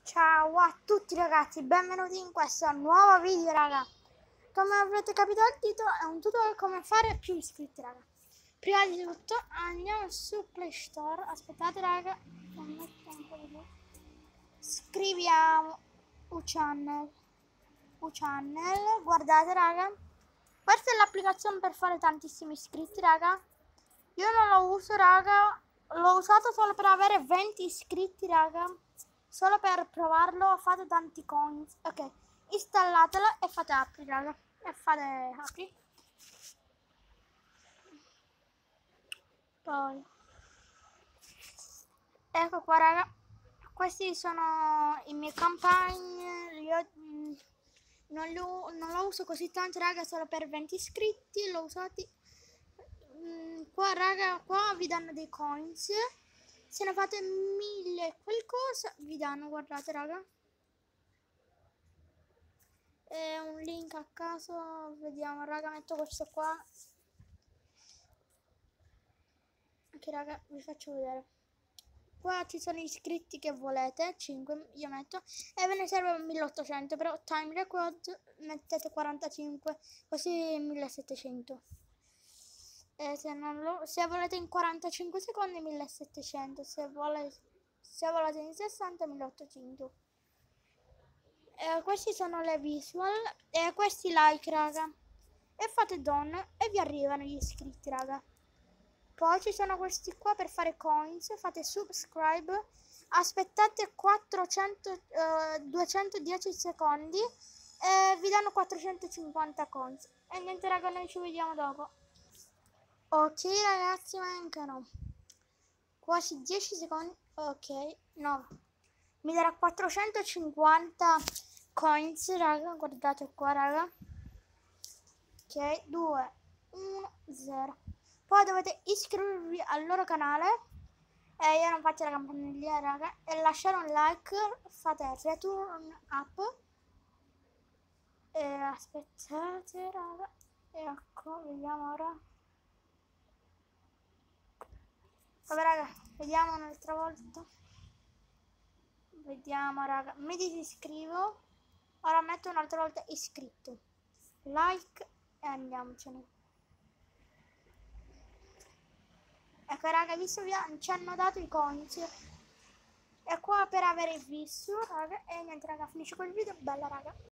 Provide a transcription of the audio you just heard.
Ciao a tutti ragazzi, benvenuti in questo nuovo video raga. Come avrete capito dal titolo è un tutorial come fare più iscritti raga. Prima di tutto andiamo su Play Store, aspettate raga, metto un po' di più. Scriviamo uChannel, guardate raga, questa è l'applicazione per fare tantissimi iscritti raga. Io non lo uso raga, l'ho usato solo per avere 20 iscritti raga. Solo per provarlo fate tanti coins. Ok, installatela e fate apri raga. E fate apri. Poi ecco qua raga. Questi sono i miei campagne. Io non lo uso così tanto raga, solo per 20 iscritti. L'ho usati. Qua raga, qua vi danno dei coins. Se ne fate 1000 qualcosa vi danno, guardate raga. E un link a caso, vediamo raga, metto questo qua. Ok raga, vi faccio vedere. Qua ci sono gli iscritti che volete, 5 io metto, e ve ne serve 1800, però time record mettete 45, così 1700. E se volete in 45 secondi 1700, se volete in 60 1800. Questi sono le visual e questi like raga, e fate done e vi arrivano gli iscritti raga. Poi ci sono questi qua per fare coins, fate subscribe, aspettate 210 secondi e vi danno 450 coins. E niente raga, noi ci vediamo dopo. Ok ragazzi, mancano quasi 10 secondi. Ok, no, mi darà 450 coins raga, guardate qua raga. Ok, 2 1 0. Poi dovete iscrivervi al loro canale e io non faccio la campanellina raga, e lasciare un like, fate return up e aspettate raga. Ecco, vediamo ora. Vabbè raga, vediamo un'altra volta. Vediamo raga, mi disiscrivo. Ora metto un'altra volta iscritto, like e andiamocene. Ecco raga, visto che ci hanno dato i coins. E qua per avere visto raga. E niente raga, finisce quel video. Bella raga.